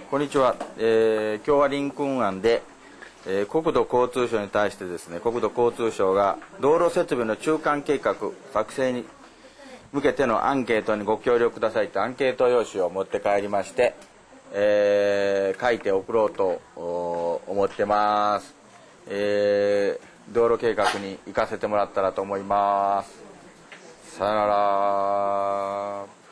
こんにちは。今日はリンクーン案で、国土交通省に対してですね、国土交通省が道路設備の中間計画作成に向けてのアンケートにご協力くださいとアンケート用紙を持って帰りまして、書いて送ろうと思ってます。道路計画に行かせてもらったらと思います。さよなら。